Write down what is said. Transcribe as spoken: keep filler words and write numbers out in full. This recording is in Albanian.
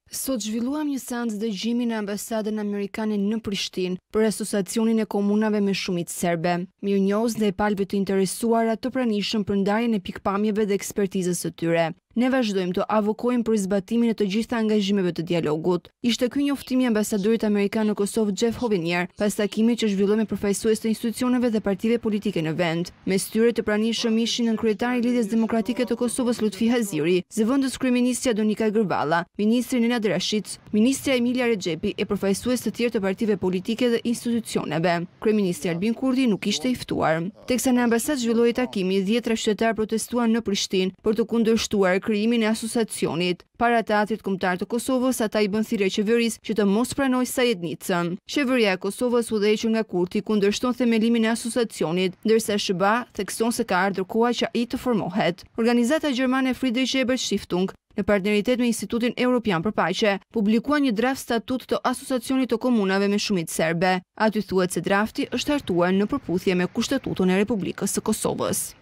Sot zhvilluam një seancë dëgjimi në ambasadën amerikane në Prishtinë për Asociacionin e Komunave me Shumicë Serbe. Mirënjohës dhe palëve të interesuara të pranishëm për ndarjen e pikpamjeve dhe ekspertizës së tyre. Ne vazhdojmë të avokojmë për zbatimin e të gjitha angazhimeve të dialogut. Ishte ky njoftimi i ambasadorit amerikan në Kosovë Jeff Hovenier, pas takimit që zhvilloi me përfaqësues të institucioneve dhe partive politike në vend. Mes tyre të pranishëm ishin kryetari i Lidhjes Demokratike të Kosovës Lutfi Haziri, zëvendës kryeministja Donika Grballa, ministri Nenad Rashic, ministra Emilia Rexhepi e përfaqësues të tjerë të partive politike dhe institucioneve. Kryeministri Albin Kurti nuk ishte i ftuar. Teksa në ambasadë zhvilloi takimi, dhjetra qytetarë protestuan në Prishtinë për të kundërshtuar krijimin e asociacionit. Para Teatrit Kombëtar të Kosovës, ata i bën thirrje qeverisë që të mos pranojë Sajednicën. Qeveria e Kosovës u udhëhequr nga Kurti kundërshton themelimin e asociacionit, ndërsa sh b a thekson se ka ardhur koha që ai të formohet. Organizata gjermane Friedrich Ebert Stiftung, në partneritet me Institutin Evropian për Paqe, publikua një draft statut të Asociacionit të Komunave me Shumicë Serbe. Aty thuhet se drafti është hartuar në përputhje me Kushtetutën e Republikës së Kosovës.